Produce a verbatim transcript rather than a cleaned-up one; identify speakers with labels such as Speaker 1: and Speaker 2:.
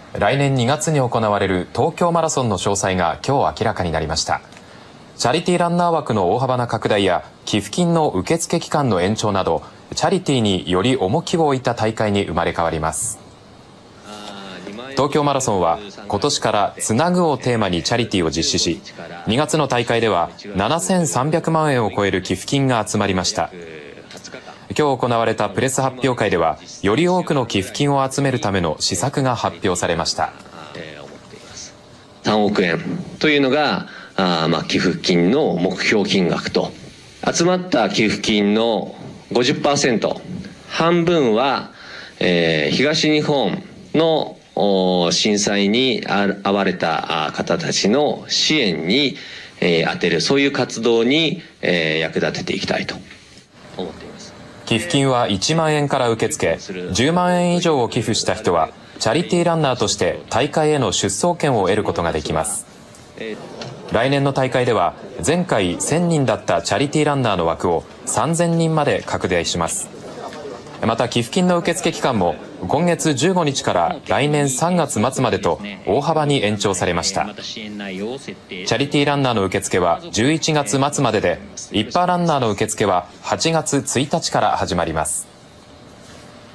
Speaker 1: 来年にがつに行われる東京マラソンの詳細が今日明らかになりました。チャリティーランナー枠の大幅な拡大や寄付金の受付期間の延長など、チャリティーにより重きを置いた大会に生まれ変わります。東京マラソンは今年からつなぐをテーマにチャリティーを実施し、にがつの大会ではななせんさんびゃくまんえんを超える寄付金が集まりました。今日行われたプレス発表会では、より多くの寄付金を集めるための施策が発表されました。
Speaker 2: さんおくえんというのがあまあ寄付金の目標金額と、集まった寄付金の ごじゅっパーセント、半分は、えー、東日本の震災に遭われた方たちの支援に、えー、充てる、そういう活動に、えー、役立てていきたいと思っています。
Speaker 1: 寄付金はいちまんえんから受け付け、じゅうまんえん以上を寄付した人はチャリティーランナーとして大会への出走権を得ることができます。来年の大会では前回せんにんだったチャリティーランナーの枠をさんぜんにんまで拡大します。また寄付金の受付期間も今月じゅうごにちから来年さんがつまつまでと大幅に延長されました。チャリティーランナーの受付はじゅういちがつまつまでで、一般ランナーの受付ははちがつついたちから始まります。